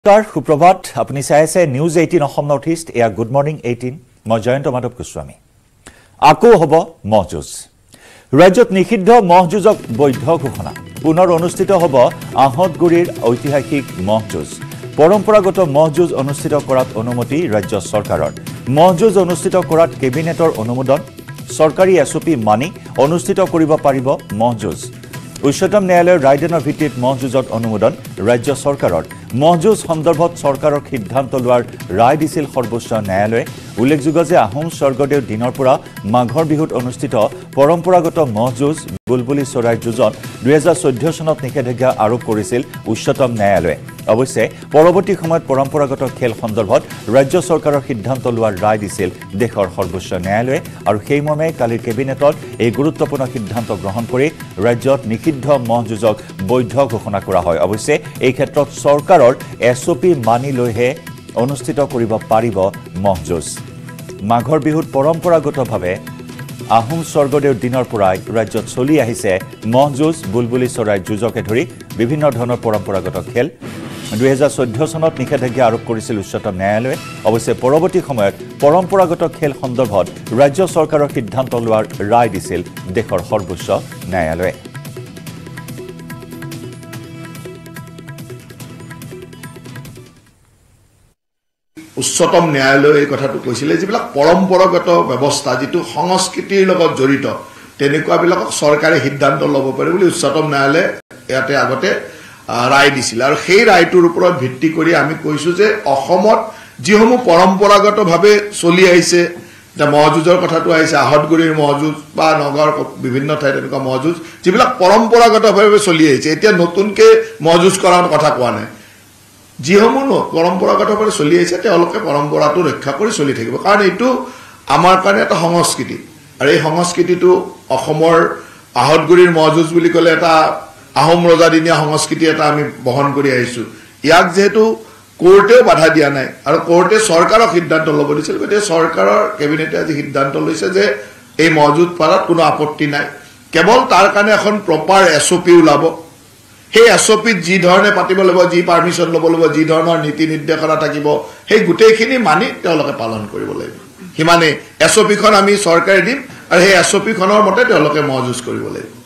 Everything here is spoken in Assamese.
নমস্কাৰ সুপ্ৰভাত আপুনি চাই আছে নিউজ 18 অসম নৰ্থ ইষ্ট এয়া গুড মৰ্নিং 18 মই জয়ন্ত মাধৱ গোস্বামী আকৌ হ'ব মহজুজ ৰাজ্যত নিষিদ্ধ মহজুজক বৈধ ঘোষণা পুনৰ অনুষ্ঠিত হ'ব আহতগুৰিৰ ঐতিহাসিক মহজুজ পৰম্পৰাগত মহজুজ অনুষ্ঠিত কৰাত অনুমতি ৰাজ্য চৰকাৰৰ মহজুজ অনুষ্ঠিত কৰাত কেবিনেটৰ অনুমোদন চৰকাৰী এছঅপি মানি অনুষ্ঠিত কৰিব পাৰিব মহজুজ উচ্চতম ন্যায়ালয়ৰ ৰায়দানৰ ভিত্তিত মহজুজত অনুমোদন ৰাজ্য চৰকাৰৰ মহজুজ সন্দৰ্ভত চৰকাৰৰ সিদ্ধান্ত লোৱাৰ ৰায় দিছিল সৰ্বোচ্চ ন্যায়ালয়ে উল্লেখযোগ্য যে আহোম স্বৰ্গদেউ দিনৰ পৰা মাঘৰ বিহুত অনুষ্ঠিত পৰম্পৰাগত মহজুজ বুলবুলি চৰাইৰ যুঁজত 2014 চনত নিষেধাজ্ঞা আৰোপ কৰিছিল উচ্চতম ন্যায়ালয়ে অৱশ্যে পৰৱৰ্তী সময়ত পৰম্পৰাগত খেল সন্দৰ্ভত ৰাজ্য চৰকাৰৰ সিদ্ধান্ত লোৱাৰ ৰায় দিছিল দেশৰ সৰ্বোচ্চ ন্যায়ালয়ে আৰু সেই মৰ্মে কালিৰ কেবিনেটত এই গুৰুত্বপূৰ্ণ সিদ্ধান্ত গ্ৰহণ কৰি ৰাজ্যত নিষিদ্ধ মহজুজক বৈধ ঘোষণা কৰা হয় অৱশ্যে এই ক্ষেত্ৰত চৰকাৰৰ এছঅপি মানি লৈহে অনুষ্ঠিত কৰিব পাৰিব মহজুজ মাঘৰ বিহুত পৰম্পৰাগতভাৱে আহোম স্বৰ্গদেউৰ দিনৰ পৰাই ৰাজ্যত চলি আহিছে মহজুজ বুলবুলি চৰাইৰ যুঁজকে ধৰি বিভিন্ন ধৰণৰ পৰম্পৰাগত খেল 2014 চনত নিষেধাজ্ঞা আৰোপ কৰিছিল উচ্চতম ন্যায়ালয়ে অৱশ্যে পৰৱৰ্তী সময়ত পৰম্পৰাগত খেল সন্দৰ্ভত ৰাজ্য চৰকাৰৰ সিদ্ধান্ত লোৱাৰ ৰায় দিছিল দেশৰ সৰ্বোচ্চ ন্যায়ালয়ে উচ্চতম ন্যায়ালয়ে এই কথাটো কৈছিলে যিবিলাক পৰম্পৰাগত ব্যৱস্থা যেটো সংস্কৃতিৰ লগত জড়িত তেনেকুৱাবিলাকক চৰকাৰে সিদ্ধান্ত ল'ব পাৰে বুলি উচ্চতম ন্যায়ালয়ে ইয়াতে আগতে ৰায় দিছিল আৰু সেই ৰায়টোৰ ওপৰত ভিত্তি কৰি আমি কৈছো যে অসমত যিসমূহ পৰম্পৰাগতভাৱে চলি আহিছে যে মহজুজৰ কথাটো আহিছে আহতগুৰিৰ মহজুজ বা নগৰ বিভিন্ন ঠাইত এনেকুৱা মহজুজ যিবিলাক পৰম্পৰাগতভাৱে চলি আহিছে এতিয়া নতুনকৈ মহজুজ কৰাৰ কথা কোৱা নাই যিসমূহ পৰম্পৰাগতভাৱে চলি আহিছে তেওঁলোকে পৰম্পৰাটো ৰক্ষা কৰি চলি থাকিব কাৰণ এইটো আমাৰ কাৰণে এটা সংস্কৃতি আৰু এই সংস্কৃতিটো অসমৰ আহতগুৰিৰ মহজুজ বুলি ক'লে এটা আহোম ৰজাদিনীয়া সংস্কৃতি এটা আমি বহন কৰি আহিছো ইয়াক যেহেতু কোৰ্টেও বাধা দিয়া নাই আৰু কোৰ্টে চৰকাৰক সিদ্ধান্ত ল'ব দিছিল গতিকে চৰকাৰৰ কেবিনেটে আজি সিদ্ধান্ত লৈছে যে এই মহজুজ পাৰাত কোনো আপত্তি নাই কেৱল তাৰ কাৰণে এখন প্ৰপাৰ এছঅপি ওলাব সেই এছঅপিত যি ধৰণে পাতিব লাগিব যি পাৰমিশন ল'ব লাগিব যি ধৰণৰ নীতি নিৰ্দেশনা থাকিব সেই গোটেইখিনি মানি তেওঁলোকে পালন কৰিব লাগিব সিমানে এছঅপিখন আমি চৰকাৰে দিম আৰু সেই এছঅপিখনৰ মতে তেওঁলোকে মহজুজ কৰিব লাগিব